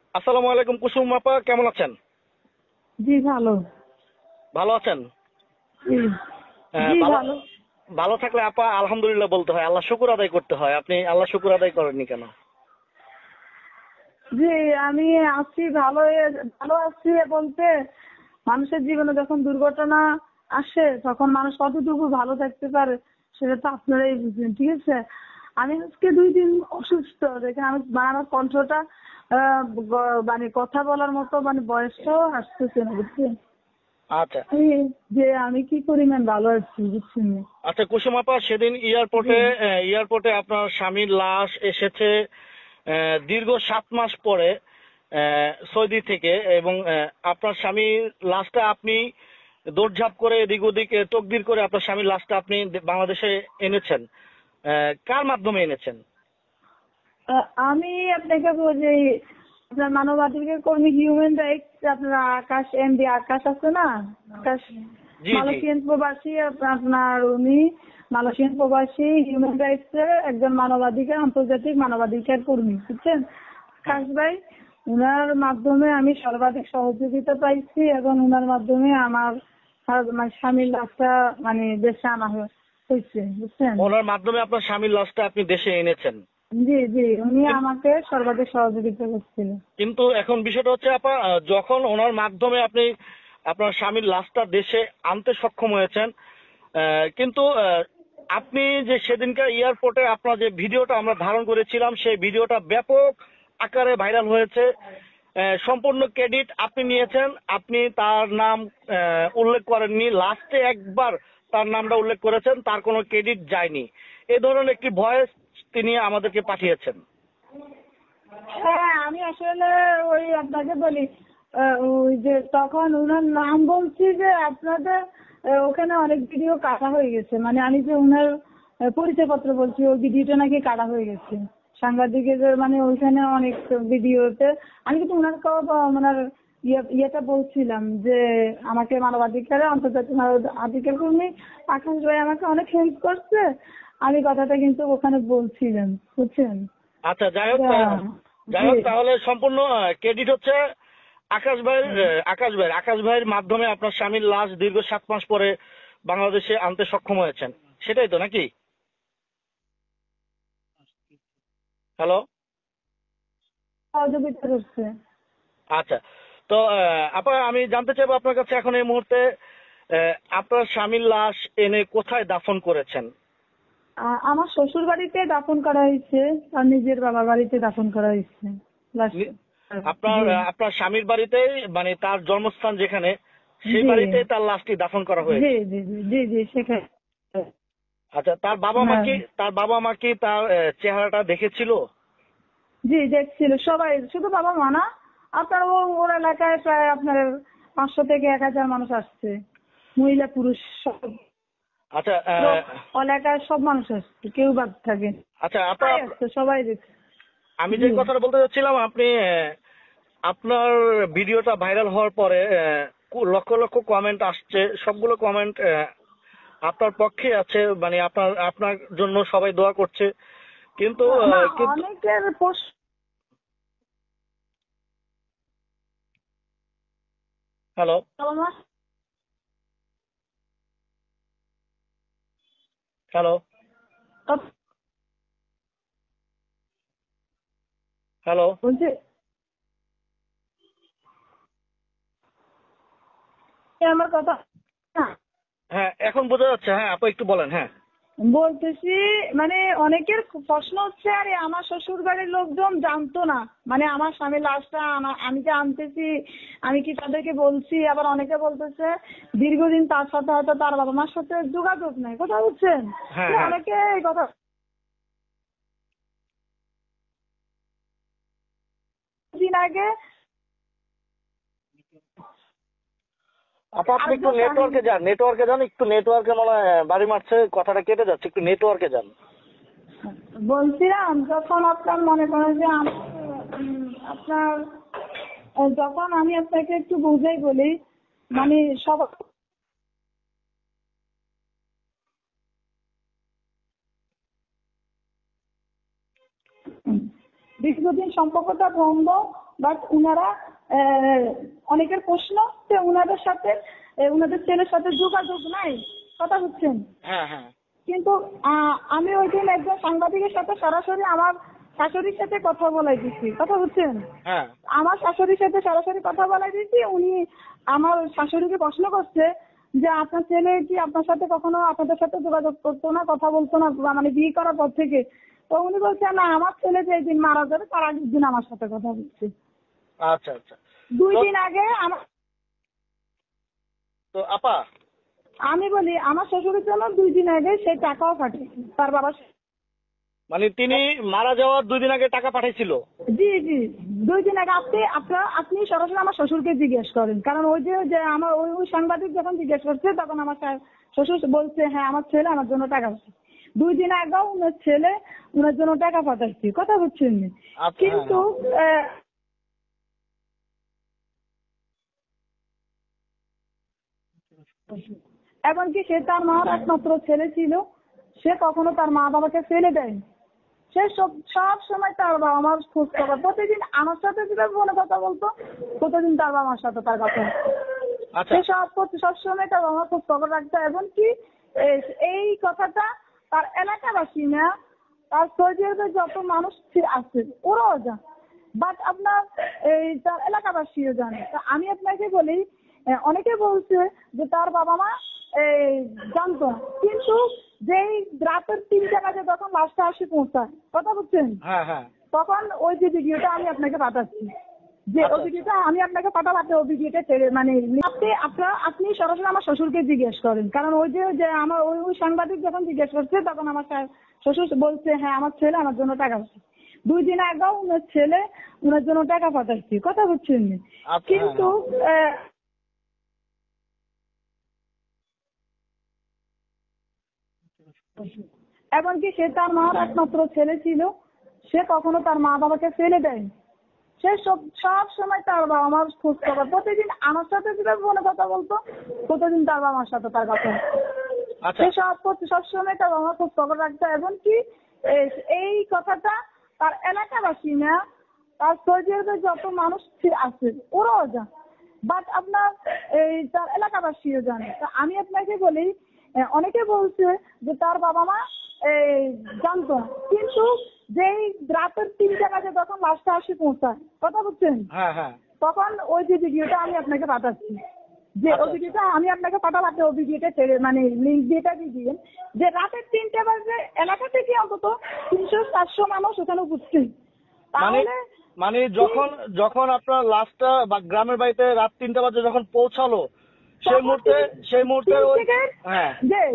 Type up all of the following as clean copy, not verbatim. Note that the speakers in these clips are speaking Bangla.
আসসালামু আলাইকুম কুসুম আপা, কেমন আছেন? জি ভালো। ভালো আছেন? জি ভালো ভালো। ভালো থাকলে আপা আলহামদুলিল্লাহ বলতে হয়, আল্লাহ শুকুর আদায় করতে হয়। আপনি আল্লাহ শুকুর আদায় করেননি কেন? জি আমি আছি ভালো। ভালো আছি বলতে, মানুষের জীবনে যখন দুর্ঘটনা আসে তখন মানুষ কতটুকু ভালো থাকতে পারে সেটা তো আপনারাই বুঝবেন, ঠিক আছে। আমি আজকে 2 দিন অসুস্থ, দেখেন আমি আমার কণ্ঠটা মানে কথা বলার মতো মানে বয়সটাও আসতেছে না, বুঝছেন। আচ্ছা যে আমি কি পরিমাণ ভালো আছি বুঝছেন। আচ্ছা কুসুম আপা, সেদিন জি। এয়ারপোর্টে আপনার স্বামীর লাশ এসেছে দীর্ঘ 7 মাস পরে সৌদি থেকে, এবং আপনার স্বামীর লাশটা আপনি দৌড়ঝাঁপ করে এদিক ওদিক তকদির করে আপনার স্বামীর লাশটা আপনি বাংলাদেশে এনেছেন। কার মাধ্যমে এনেছেন? আমি আপনাকে বলি, আপনার মানবাধিকার কর্মী হিউম্যান রাইটস, আপনার আকাশ এমডি আকাশ আছে না, আকাশ জি জি। মালয়েশিয়ান প্রবাসী, আপনার উনি মালয়েশিয়ান প্রবাসী হিউম্যান রাইটস এর একজন মানবাধিকার, আন্তর্জাতিক মানবাধিকার কর্মী, বুঝছেন। আকাশ ভাই, উনার মাধ্যমে আমি সর্বাধিক সহযোগিতা পাইছি এবং উনার মাধ্যমে আমার মানে স্বামীর লাশটা মানে দেশে আনা হয়েছে, বুঝছেন। ওনার মাধ্যমে আপনার স্বামীর লাশটা আপনি দেশে এনেছেন। জি জি, উনি আমাকে সর্বাধিক সহযোগিতা করছিল। কিন্তু এখন বিষয়টা হচ্ছে আপা, যখন ওনার মাধ্যমে আপনি আপনার স্বামীর লাশটা দেশে আনতে সক্ষম হয়েছেন, কিন্তু আপনি যে সেদিনকার এয়ারপোর্টে আপনার যে ভিডিওটা আমরা ধারণ করেছিলাম, সেই ভিডিওটা ব্যাপক আকারে ভাইরাল হয়েছে। সম্পূর্ণ ক্রেডিট আপনি নিয়েছেন, আপনি তার নাম উল্লেখ করেননি, লাস্টে একবার তার নামটা উল্লেখ করেছেন, তার কোনো ক্রেডিট যায়নি। এ ধরনের একটি ভয়েস তিনি আমাদেরকে পাঠিয়েছেন। হ্যাঁ, আমি আসলে ওই আপনাকে বলি, ওই যে তখন উনার নাম বলছি যে আপনাদের ওখানে অনেক ভিডিও কাটা হয়ে গেছে, মানে আমি যে উনার পরিচয়পত্র বলছি ওই ভিডিওটা নাকি কাটা হয়ে গেছে সাংবাদিকের, মানে ওইখানে অনেক ভিডিওতে আমি কিন্তু ওনার ইয়েটা বলছিলাম যে আমাকে মানবাধিকারে আন্তর্জাতিক মানবাধিকার কর্মী আকাশ ভাই আমাকে অনেক হেল্প করছে, আমি কথাটা কিন্তু ওখানে বলছিলাম, বুঝছেন। আচ্ছা যাই হোক, জি। তাহলে সম্পূর্ণ ক্রেডিট হচ্ছে আকাশ ভাইয়ের মাধ্যমে আপনার স্বামীর লাশ দীর্ঘ 7 মাস পরে বাংলাদেশে আনতে সক্ষম হয়েছেন, সেটাই তো নাকি? হ্যালো। সহযোগিতা করছে। আচ্ছা, তো আপা আমি জানতে চাইবো আপনার কাছে এখন এই মুহূর্তে, আপনার স্বামীর লাশ এনে কোথায় দাফন করেছেন? আমার শ্বশুর বাড়িতে দাফন করা হয়েছে, আর নিজের বাবার বাড়িতে দাফন করা হয়েছে লাশ। নি- আপনার জি আপনার স্বামীর বাড়িতেই, মানে তার জন্মস্থান যেখানে, সেই জি বাড়িতেই তার লাশটি দাফন করা জি হয়েছে। জি জি জি জি সেখানে। আচ্ছা, হ্যাঁ তার বাবা মা কি তার চেহারাটা দেখেছিল? জি, দেখছিল সবাই, শুধু বাবা মা না, আপনার ওর এলাকায় প্রায় আপনার 500 থেকে 1000 মানুষ আসছে, মহিলা পুরুষ সব আচ্ছা এলাকায় সব মানুষ আসছে, কেউ বাদ থাকে আচ্ছা আপা, সবাই আসছে, সবাই দেখছে। আমি যে জি। কথাটা বলতে চাচ্ছিলাম, আপনি আপনার ভিডিওটা ভাইরাল হওয়ার পরে লক্ষ লক্ষ কমেন্ট আসছে, সবগুলো কমেন্ট আপনার পক্ষে আছে, মানে আপনার আপনার জন্য সবাই দোয়া করছে। কিন্তু না, কিন্তু অনেকের হ্যালো প্রশ্ন হ্যালো হ্যালো। বলছে আমার কথা না, হ্যাঁ এখন বোঝা যাচ্ছে, হ্যাঁ আপা একটু বলেন, হ্যাঁ। বলতেছি মানে অনেকের প্রশ্ন হচ্ছে, আরে আমার শ্বশুর বাড়ির লোকজন জানতো না, মানে আমার স্বামীর লাশটা আমি যে আনতেছি আমি কি তাদেরকে বলছি, আবার অনেকে বলতেছে দীর্ঘদিন তার সাথে হয়তো তার বাবা মার সাথে যোগাযোগ নেই, কথা বুঝছেন। হ্যাঁ তো হ্যাঁ অনেকে এই কথা দিন আগে আপা, আপনি একটু আরেকজন নেটওয়ার্কে যান, একটু নেটওয়ার্কে মনে হয় বাড়ি মারছে, কথাটা কেটে যাচ্ছে, একটু নেটওয়ার্কে যান। বলছিলাম, যখন আপনার মনে করেন যে আপনার যখন আমি আপনাকে একটু বুঝাই বলি, হ্যাঁ মানে সব দীর্ঘদিন সম্পর্কটা বন্ধ, বাট উনারা অনেকের প্রশ্ন যে উনাদের সাথে উনাদের ছেলের সাথে যোগাযোগ নাই, কথা বুঝছেন। হ্যাঁ হ্যাঁ কিন্তু আমি ওই দিন একজন সাংবাদিকের সাথে সরাসরি আমার শাশুড়ির সাথে কথা বলাই দিচ্ছি, কথা বুঝছেন। হ্যাঁ আমার শাশুড়ির সাথে সরাসরি কথা বলাই দিচ্ছি। উনি আমার শাশুড়িকে প্রশ্ন করছে যে আপনার ছেলে কি আপনার সাথে কখনো আপনাদের সাথে যোগাযোগ করতো না, কথা বলতো না, মানে বিয়ে করার পর থেকে? তো উনি বলছে না, আমার ছেলে যে দিন মারা যাবে তার আগের দিন আমার সাথে কথা বলছে। আচ্ছা আচ্ছা 2 তো দিন আগে আমার, তো আপা আমি বলি আমার শ্বশুরের জন্য 2 দিন আগে সে টাকাও পাঠিয়েছে তার বাবা। মানে তিনি মারা যাওয়ার 2 দিন আগে টাকা পাঠাইছিল? জি জি 2 দিন আগে। আপনি সরাসরি আমার শ্বশুরকে জিজ্ঞেস করেন, কারণ ওই যে আমার ওই সাংবাদিক যখন জিজ্ঞেস করছে তখন আমার শ্বশুর বলছে হ্যাঁ আমার ছেলে আমার জন্য টাকা পাঠাচ্ছে। 2 দিন আগেও উনার ছেলে উনার জন্য টাকা পাঠাচ্ছে, কথা বুঝছেন। আচ্ছা, কিন্তু এমনকি সে তার মার একমাত্র ছেলে ছিল, সে কখনো তার মা বাবাকে ফেলে দেয়নি। সে সব সময় তার বাবা মার খোঁজ খবর, প্রতিদিন আমার সাথে যেভাবে ফোনে কথা বলতো প্রতিদিন তার বাবা মার সাথে তার কথা। আচ্ছা সে সবসময় তার বাবা মার খোঁজ খবর রাখতো। এমনকি এই কথাটা তার এলাকাবাসী না, তার সৌদি আরবে যত মানুষ আছে ওরাও জানে, বাট আপনার তার এলাকাবাসীও জানে। তা আমি আপনাকে বলি, অনেকে বলছে যে তার বাবা মা জানতো না, কিন্তু যেই রাতের 3টা বাজে যখন লাশটা আসে পৌঁছায়, কথা বুঝছেন, হ্যাঁ হ্যাঁ তখন ওই যে ভিডিওটা আমি আপনাকে পাঠাচ্ছি, যে আচ্ছা, ওই ভিডিওটা আমি আপনাকে পাঠাবো, আপনি ওই ভিডিওটা মানে আপনি সরাসরি আমার শ্বশুরকে জিজ্ঞেস করেন, কারণ ওই যে আমার ওই সাংবাদিক যখন জিজ্ঞেস করছে তখন আমার শ্বশুর বলছে হ্যাঁ আমার ছেলে আমার জন্য টাকা পাঠাচ্ছে। 2 দিন আগেও উনার ছেলে উনার জন্য টাকা পাঠাচ্ছে, কথা বুঝছেন। আচ্ছা, কিন্তু এমনকি সে তার মার একমাত্র ছেলে ছিল, সে কখনো তার মা বাবাকে ফেলে দেয়নি। সে সব সময় তার বাবা মার খোঁজ খবর, প্রতিদিন আমার সাথে যেভাবে ফোনে কথা বলতো প্রতিদিন তার বাবা মার সাথে তার কথা। আচ্ছা সে সবসময় তার বাবা মার খোঁজ খবর রাখতো। এমনকি এই কথাটা তার এলাকাবাসী না, তার সৌদি আরবে যত মানুষ আছে ওরাও জানে, বাট আপনার তার এলাকাবাসীও জানে। তা আমি আপনাকে বলি, অনেকে বলছে যে তার বাবা মা জানতো না, কিন্তু যেই রাতের 3টা বাজে যখন লাশটা আসে পৌঁছায়, কথা বুঝছেন, হ্যাঁ হ্যাঁ তখন ওই যে ভিডিওটা আমি আপনাকে পাঠাচ্ছি, যে আচ্ছা, ওই ভিডিওটা আমি আপনাকে পাঠাবো, আপনি ওই ভিডিওটা মানে লিঙ্ক দিয়ে দিবেন, যে রাতের 3টা বাজে এলাকা থেকে অন্তত 300-400 মানুষ ওখানে উপস্থিত। মানে তাহলে মানে যখন আপনার লাশটা বা গ্রামের বাড়িতে রাত 3টা বাজে যখন পৌঁছালো সেই মুহূর্তে ওই হ্যাঁ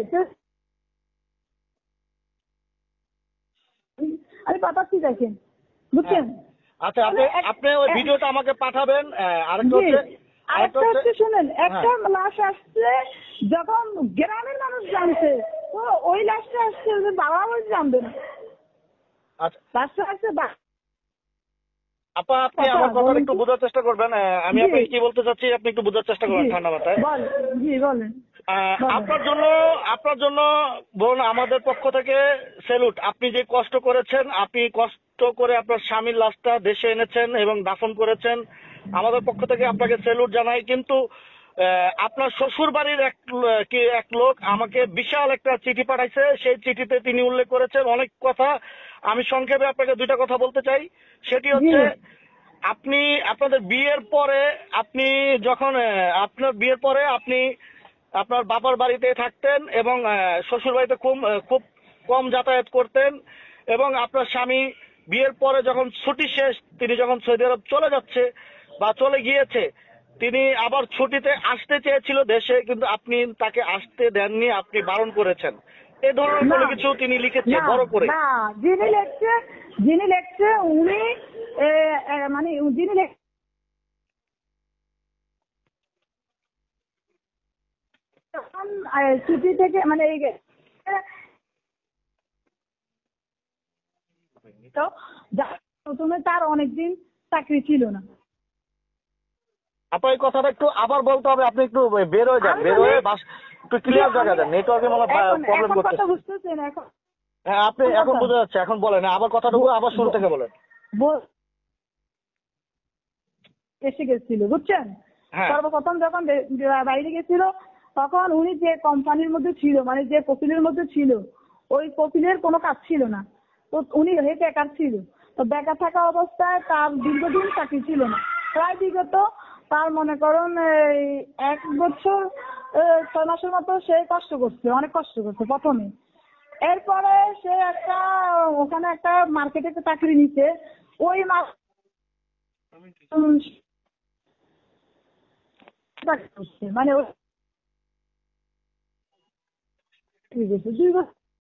আমি পাঠাচ্ছি, দেখেন, বুঝছেন। আচ্ছা আপনি ওই ভিডিওটা আমাকে পাঠাবেন। আরেকটা হচ্ছে শুনেন, একটা লাশ আসছে যখন গ্রামের মানুষ জানছে, তো ওই লাশটা আসছে বাবা মা জানবে না, আচ্ছা লাশটা আসছে আপা আপনি আমার কথা একটু বোঝার চেষ্টা করবেন। আমি আপনাকে কি বলতে চাচ্ছি আপনি একটু বোঝার চেষ্টা করবেন ঠান্ডা মাথায়। জি বলেন। আপনার জন্য বোন আমাদের পক্ষ থেকে স্যালুট। আপনি যে কষ্ট করেছেন, আপনি কষ্ট করে আপনার স্বামীর লাশটা দেশে এনেছেন এবং দাফন করেছেন, আমাদের পক্ষ থেকে আপনাকে স্যালুট জানাই। কিন্তু আপনার শ্বশুর বাড়ির এক লোক আমাকে বিশাল একটা চিঠি পাঠাইছে। সেই চিঠিতে তিনি উল্লেখ করেছেন অনেক কথা। আমি সংক্ষেপে আপনাকে 2টা কথা বলতে চাই। সেটি হচ্ছে, আপনি আপনাদের বিয়ের পরে আপনি আপনার বাবার বাড়িতে থাকতেন এবং শ্বশুর বাড়িতে খুব কম যাতায়াত করতেন, এবং আপনার স্বামী বিয়ের পরে যখন ছুটি শেষ তিনি যখন সৌদি আরব চলে যাচ্ছে বা চলে গিয়েছে, তিনি আবার ছুটিতে আসতে চেয়েছিল দেশে, কিন্তু আপনি তাকে আসতে দেননি, আপনি বারণ করেছেন। এই ধরনের কোনো কিছু তিনি লিখেছে বড় করে। না, যিনি লেখছে উনি মানে যিনি ছুটি থেকে মানে প্রথমে তার অনেকদিন চাকরি ছিল না। আপনার এই কথাটা একটু আবার বলতে হবে, আপনি একটু বের হয়ে যান, বের হয়ে একটু ক্লিয়ার জায়গা দেন, নেটওয়ার্কে মনে প্রবলেম করতেছে। বুঝতেছেন এখন? হ্যাঁ আপনি এখন বোঝা যাচ্ছে, এখন বলেন, আবার কথাটুকু আবার শুরু থেকে বলেন। এসে গেছিল, বুঝছেন? হ্যাঁ। সর্বপ্রথম যখন বাইরে গেছিল তখন উনি যে কোম্পানির মধ্যে ছিল, মানে যে কপিলের মধ্যে ছিল, ওই কপিলের কোনো কাজ ছিল না। তো উনি বেকার ছিল। তো বেকার থাকা অবস্থায় তার দীর্ঘদিন চাকরি ছিল না, প্রায় বিগত তার মনে করুন 1 বছর 6 মাসের মতো সে কষ্ট করছে, অনেক কষ্ট করছে প্রথমে। এরপরে সে ওখানে একটা মার্কেটে চাকরি নিচ্ছে। ওই মানে 2 বছর